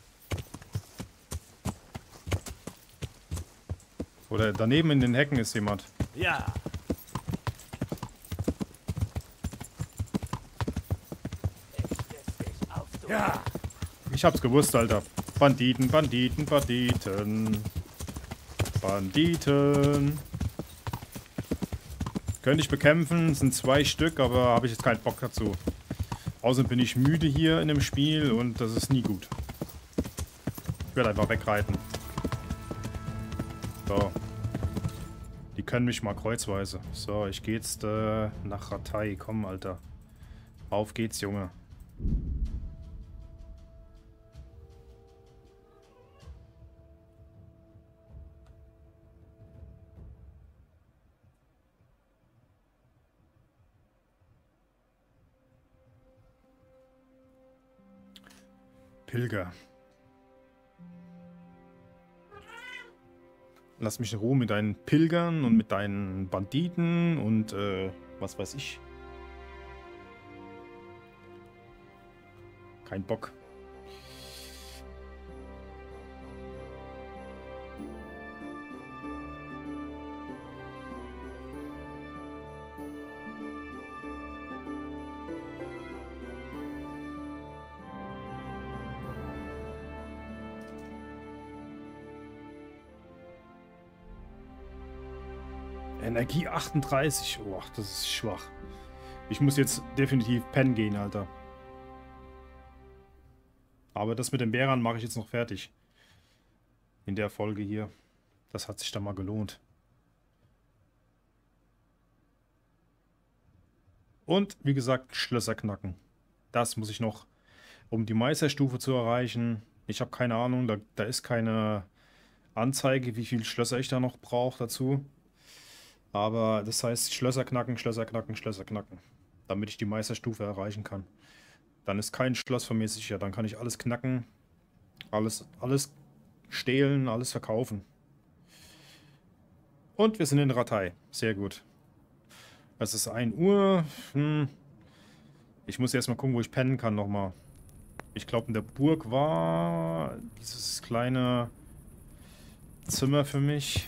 Oder daneben in den Hecken ist jemand. Ja. Ja. Ich hab's gewusst, Alter. Banditen, Banditen, Banditen. Banditen. Könnte ich bekämpfen, sind 2 Stück, aber habe ich jetzt keinen Bock dazu. Außerdem bin ich müde hier in dem Spiel und das ist nie gut. Ich werde einfach wegreiten. So. Die können mich mal kreuzweise. So, ich gehe jetzt nach Ratei. Komm, Alter. Auf geht's, Junge. Pilger. Lass mich in Ruhe mit deinen Pilgern und mit deinen Banditen und was weiß ich. Kein Bock. Energie 38. Oh, das ist schwach. Ich muss jetzt definitiv pennen gehen, Alter. Aber das mit den Bärern mache ich jetzt noch fertig. In der Folge hier. Das hat sich dann mal gelohnt. Und, wie gesagt, Schlösser knacken. Das muss ich noch, um die Meisterstufe zu erreichen. Ich habe keine Ahnung, da ist keine Anzeige, wie viele Schlösser ich da noch brauche dazu. Aber das heißt Schlösser knacken, Schlösser knacken, Schlösser knacken. Damit ich die Meisterstufe erreichen kann. Dann ist kein Schloss von mir sicher. Dann kann ich alles knacken, alles stehlen, alles verkaufen. Und wir sind in der Ratei. Sehr gut. Es ist 1 Uhr. Ich muss erstmal gucken, wo ich pennen kann nochmal. Ich glaube, in der Burg war dieses kleine Zimmer für mich.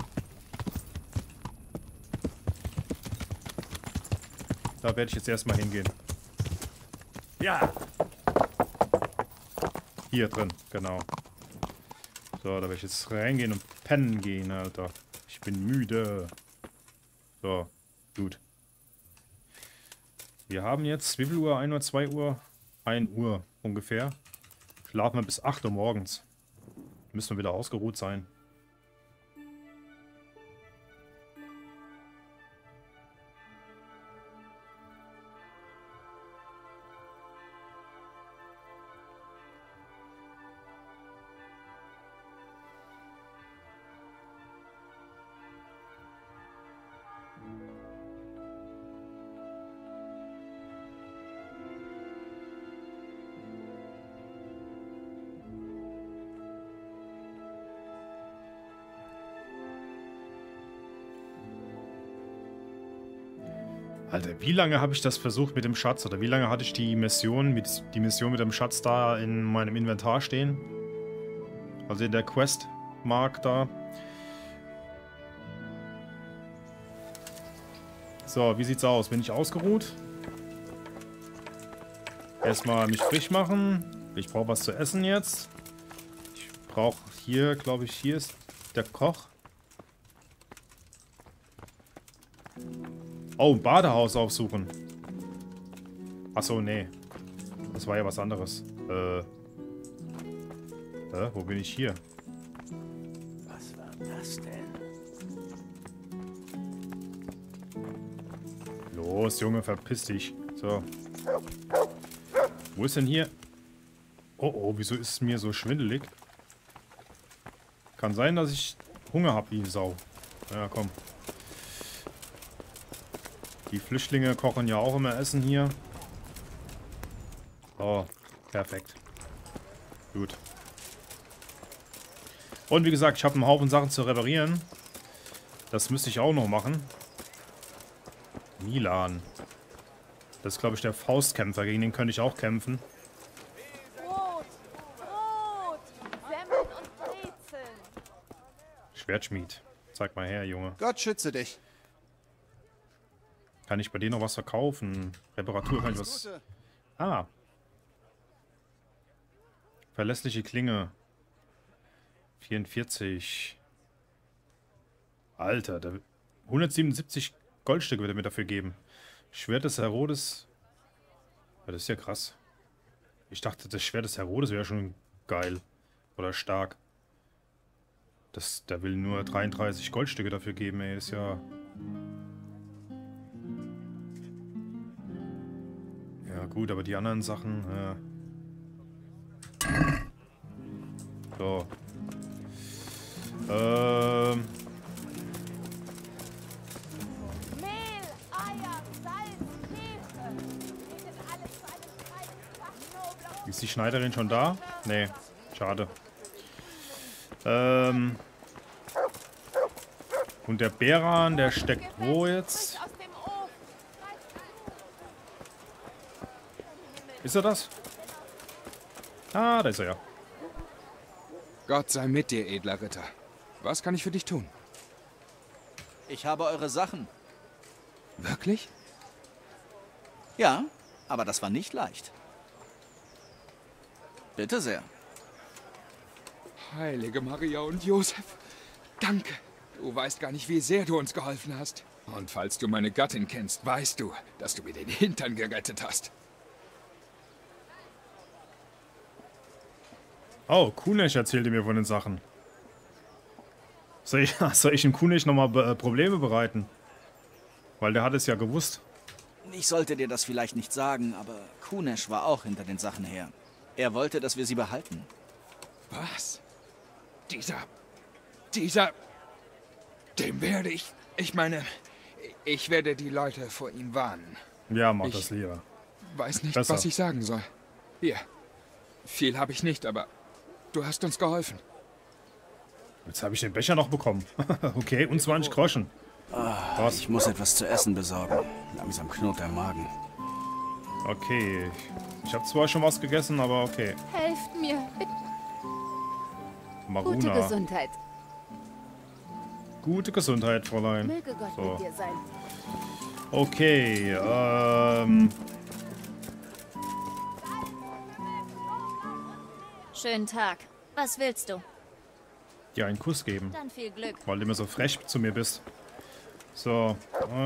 Da werde ich jetzt erstmal hingehen. Ja! Hier drin, genau. So, da werde ich jetzt reingehen und pennen gehen, Alter. Ich bin müde. So, gut. Wir haben jetzt, wie viel Uhr? 1 Uhr, 2 Uhr? 1 Uhr ungefähr. Schlafen wir bis 8 Uhr morgens. Müssen wir wieder ausgeruht sein. Alter, wie lange habe ich das versucht mit dem Schatz? Oder wie lange hatte ich die Mission mit dem Schatz da in meinem Inventar stehen? Also in der Quest-Mark da. So, wie sieht's aus? Bin ich ausgeruht? Erstmal mich frisch machen. Ich brauche was zu essen jetzt. Ich brauche hier, glaube ich, hier ist der Koch. Oh, ein Badehaus aufsuchen. Achso, nee. Das war ja was anderes. Wo bin ich hier? Was war das denn? Los, Junge, verpiss dich. So. Wo ist denn hier? Oh, wieso ist es mir so schwindelig? Kann sein, dass ich Hunger habe wie Sau. Ja, komm. Die Flüchtlinge kochen ja auch immer Essen hier. Oh, perfekt. Gut. Und wie gesagt, ich habe einen Haufen Sachen zu reparieren. Das müsste ich auch noch machen. Milan. Das ist, glaube ich, der Faustkämpfer. Gegen den könnte ich auch kämpfen. Brot, Semmeln und Brezeln. Schwertschmied. Zeig mal her, Junge. Gott schütze dich. Kann ich bei dir noch was verkaufen? Reparatur kann ich was... Ah. Verlässliche Klinge. 44. Alter, 177 Goldstücke wird er mir dafür geben. Schwert des Herodes. Ja, das ist ja krass. Ich dachte, das Schwert des Herodes wäre schon geil. Oder stark. Der will nur 33 Goldstücke dafür geben, ey. Das ist ja... Ja gut, aber die anderen Sachen... So. Mehl, Eier, Salz, Hefe. Bietet alles zu einem kleinen Fach. Ist die Schneiderin schon da? Nee, schade. Und der Beran, der steckt wo jetzt? Aus dem Ofen. Ist er das? Ah, da ist er ja. Gott sei mit dir, edler Ritter. Was kann ich für dich tun? Ich habe eure Sachen. Wirklich? Ja, aber das war nicht leicht. Bitte sehr. Heilige Maria und Josef, danke. Du weißt gar nicht, wie sehr du uns geholfen hast. Und falls du meine Gattin kennst, weißt du, dass du mir den Hintern gerettet hast. Oh, Kunesh erzählte mir von den Sachen. Soll ich dem Kunesh nochmal Probleme bereiten? Weil der hat es ja gewusst. Ich sollte dir das vielleicht nicht sagen, aber Kunesh war auch hinter den Sachen her. Er wollte, dass wir sie behalten. Was? Dem werde ich meine, ich werde die Leute vor ihm warnen. Ja, mach das lieber. Weiß nicht, Besser. was ich sagen soll. Hier. Viel habe ich nicht, aber du hast uns geholfen. Jetzt habe ich den Becher noch bekommen. Okay, und 20 Groschen. Was? Ich muss etwas zu essen besorgen. Langsam knurrt der Magen. Okay. Ich habe zwar schon was gegessen, aber okay. Helft mir. Maruna. Gute Gesundheit. Gute Gesundheit, Fräulein. Möge Gott So. mit dir sein. Okay, Schönen Tag. Was willst du? dir einen Kuss geben, Dann viel Glück. weil du immer so frech zu mir bist. So,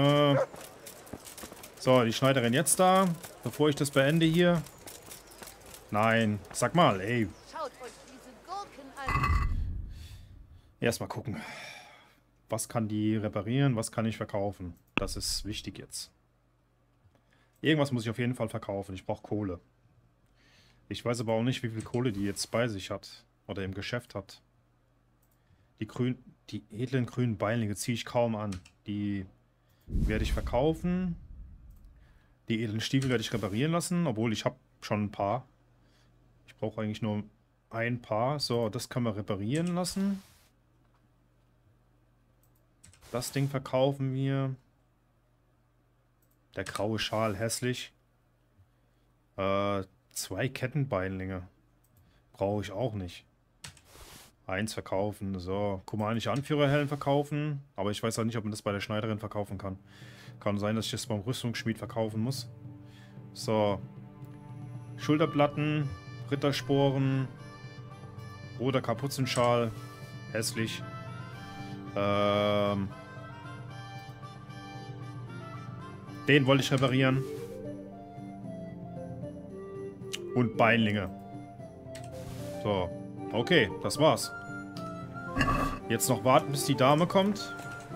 so, die Schneiderin jetzt da, bevor ich das beende hier. Nein, sag mal, ey. Schaut euch diese Gurken an. Erstmal gucken. Was kann die reparieren, was kann ich verkaufen? Das ist wichtig jetzt. Irgendwas muss ich auf jeden Fall verkaufen. Ich brauche Kohle. Ich weiß aber auch nicht, wie viel Kohle die jetzt bei sich hat. Oder im Geschäft hat. Die edlen grünen Beinlinge ziehe ich kaum an. Die werde ich verkaufen. Die edlen Stiefel werde ich reparieren lassen. Obwohl, ich habe schon ein paar. Ich brauche eigentlich nur ein Paar. So, das kann man reparieren lassen. Das Ding verkaufen wir. Der graue Schal, hässlich. 2 Kettenbeinlinge. Brauche ich auch nicht. 1 verkaufen. So, kumanische Anführerhelm verkaufen. Aber ich weiß auch nicht, ob man das bei der Schneiderin verkaufen kann. Kann sein, dass ich das beim Rüstungsschmied verkaufen muss. So. Schulterplatten. Rittersporen. Roter Kapuzenschal. Hässlich. Den wollte ich reparieren. Und Beinlinge. So. Okay, das war's. Jetzt noch warten, bis die Dame kommt.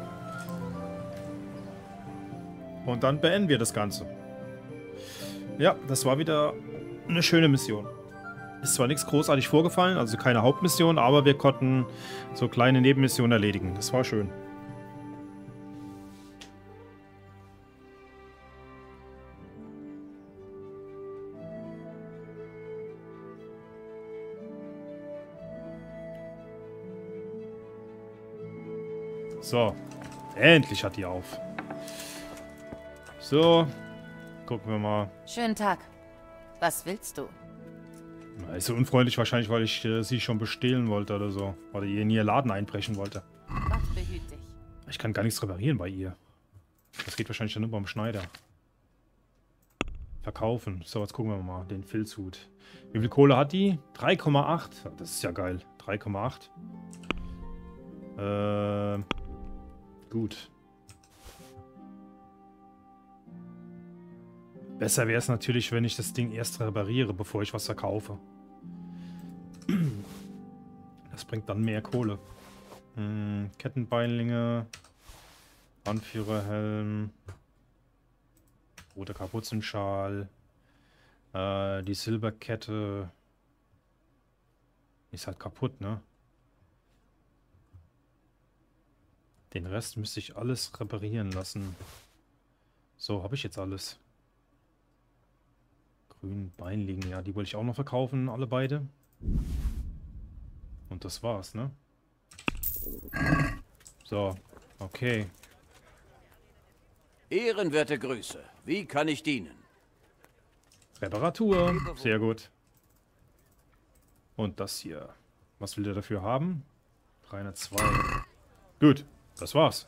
Und dann beenden wir das Ganze. Ja, das war wieder eine schöne Mission. Ist zwar nichts großartig vorgefallen, also keine Hauptmission, aber wir konnten so kleine Nebenmissionen erledigen. Das war schön. So, endlich hat die auf. So, gucken wir mal. Schönen Tag. Was willst du? Na, ist so unfreundlich wahrscheinlich, weil ich sie schon bestehlen wollte oder so. Oder ihr in ihr Laden einbrechen wollte. Gott behüt dich. Ich kann gar nichts reparieren bei ihr. Das geht wahrscheinlich dann nur beim Schneider. Verkaufen. So, jetzt gucken wir mal. Den Filzhut. Wie viel Kohle hat die? 3,8. Das ist ja geil. 3,8. Gut. Besser wäre es natürlich, wenn ich das Ding erst repariere, bevor ich was verkaufe. Das bringt dann mehr Kohle. Kettenbeinlinge. Anführerhelm. Roter Kapuzenschal. Die Silberkette. Ist halt kaputt, ne? Den Rest müsste ich alles reparieren lassen. So, habe ich jetzt alles. Grünen Beinlinge, ja, die wollte ich auch noch verkaufen, alle beide. Und das war's, ne? So, okay. Ehrenwerte Grüße. Wie kann ich dienen? Reparatur, sehr gut. Und das hier. Was will der dafür haben? 302. Gut, das war's.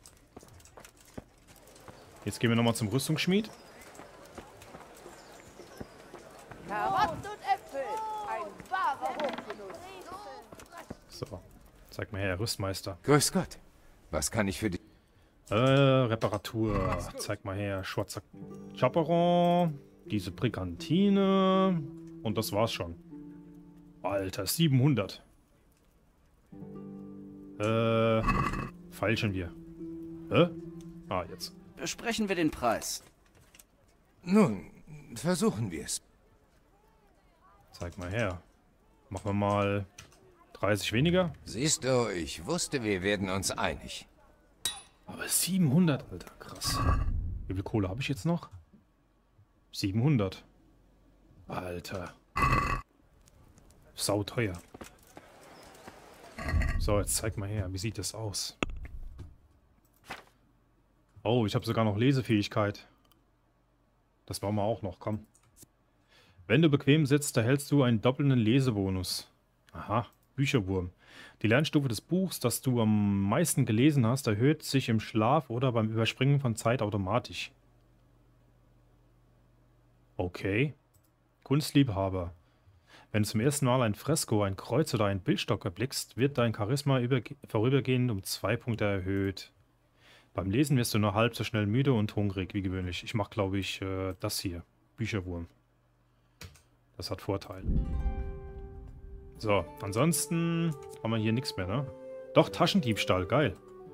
Jetzt gehen wir nochmal zum Rüstungsschmied. Karotten und Äpfel. Ein wahrer Hochgenuss. So, zeig mal her, Rüstmeister. Grüß Gott. Was kann ich für dich... Reparatur. Zeig mal her. Schwarzer Chaperon. Diese Brigantine. Und das war's schon. Alter, 700. Feilschen wir. Ah, jetzt. Besprechen wir den Preis. Nun, versuchen wir es. Zeig mal her. Machen wir mal 30 weniger. Siehst du, ich wusste, wir werden uns einig. Aber 700, Alter, krass. Wie viel Kohle habe ich jetzt noch? 700. Alter. Sauteuer. So, jetzt zeig mal her. Wie sieht das aus? Oh, ich habe sogar noch Lesefähigkeit. Das brauchen wir auch noch, komm. Wenn du bequem sitzt, erhältst du einen doppelten Lesebonus. Aha, Bücherwurm. Die Lernstufe des Buchs, das du am meisten gelesen hast, erhöht sich im Schlaf oder beim Überspringen von Zeit automatisch. Okay. Kunstliebhaber. Wenn du zum ersten Mal ein Fresko, ein Kreuz oder einen Bildstock erblickst, wird dein Charisma vorübergehend um 2 Punkte erhöht. Beim Lesen wirst du nur halb so schnell müde und hungrig wie gewöhnlich. Ich mache, glaube ich, das hier. Bücherwurm. Das hat Vorteile. So, ansonsten haben wir hier nichts mehr, ne? Doch, Taschendiebstahl, geil.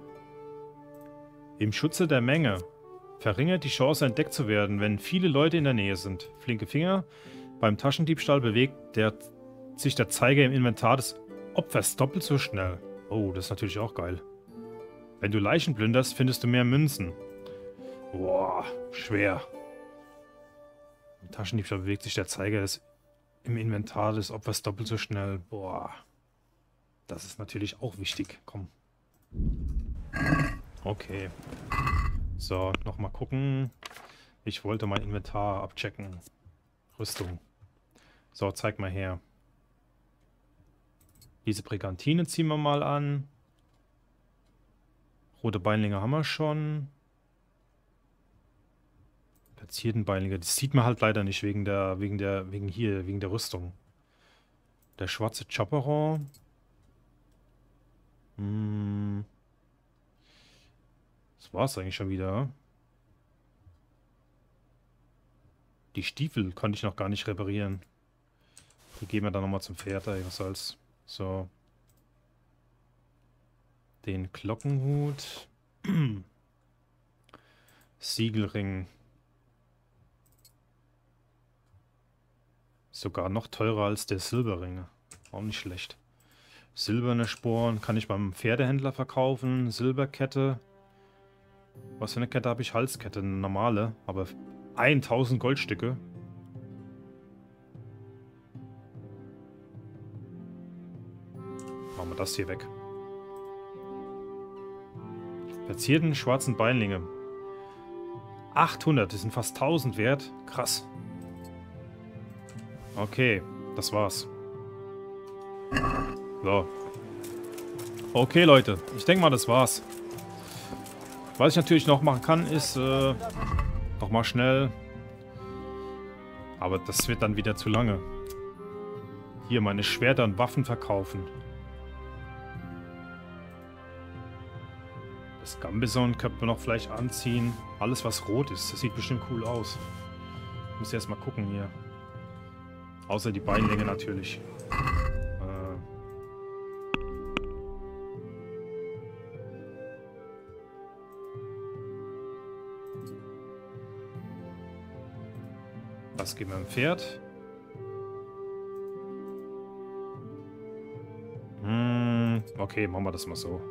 Im Schutze der Menge. Verringert die Chance, entdeckt zu werden, wenn viele Leute in der Nähe sind. Flinke Finger. Beim Taschendiebstahl bewegt sich der Zeiger im Inventar des Opfers doppelt so schnell. Oh, das ist natürlich auch geil. Wenn du Leichen plünderst, findest du mehr Münzen. Boah, schwer. Im Taschendiebstahl bewegt sich der Zeiger im Inventar des Opfers doppelt so schnell. Boah. Das ist natürlich auch wichtig. Komm. Okay. So, nochmal gucken. Ich wollte mein Inventar abchecken. Rüstung. So, zeig mal her. Diese Brigantine ziehen wir mal an. Rote Beinlinge haben wir schon. Verzierten Beinlinge. Das sieht man halt leider nicht wegen der Rüstung. Der schwarze Chaperon. Das war's eigentlich schon wieder. Die Stiefel konnte ich noch gar nicht reparieren. Die gehen wir dann nochmal zum Pferd, ey, was soll's. So. Den Glockenhut. Siegelring. Sogar noch teurer als der Silberring. Auch nicht schlecht. Silberne Sporen kann ich beim Pferdehändler verkaufen. Silberkette. Was für eine Kette habe ich? Halskette, eine normale. Aber 1000 Goldstücke. Machen wir das hier weg. Verzierten schwarzen Beinlinge. 800, das sind fast 1000 wert. Krass. Okay, das war's. So. Okay, Leute. Ich denke mal, das war's. Was ich natürlich noch machen kann, ist nochmal schnell. Aber das wird dann wieder zu lange. Hier meine Schwerter und Waffen verkaufen. Das Gambison könnte man noch vielleicht anziehen. Alles, was rot ist. Das sieht bestimmt cool aus. Ich muss erst mal gucken hier. Außer die Beinlänge natürlich. Das geben wir dem Pferd. Okay, machen wir das mal so.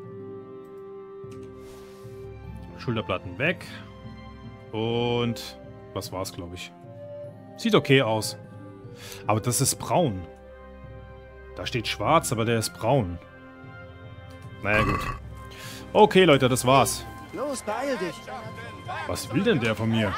Schulterplatten weg. Und was war's, glaube ich. Sieht okay aus. Aber das ist braun. Da steht schwarz, aber der ist braun. Naja, gut. Okay, Leute, das war's. Los, beeil dich. Was will denn der von mir?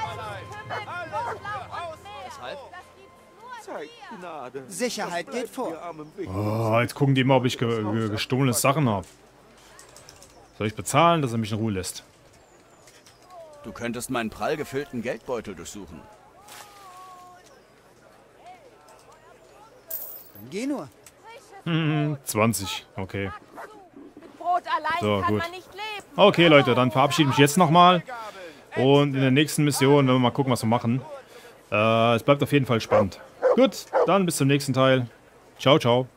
Sicherheit geht vor. Oh, jetzt gucken die mal, ob ich gestohlene Sachen habe. Soll ich bezahlen, dass er mich in Ruhe lässt? Du könntest meinen prall gefüllten Geldbeutel durchsuchen. Geh nur. 20, okay. Mit Brot allein So, kann gut. man nicht leben. Okay, Leute, dann verabschiede ich mich jetzt nochmal. Und in der nächsten Mission werden wir mal gucken, was wir machen. Es bleibt auf jeden Fall spannend. Gut, dann bis zum nächsten Teil. Ciao, ciao.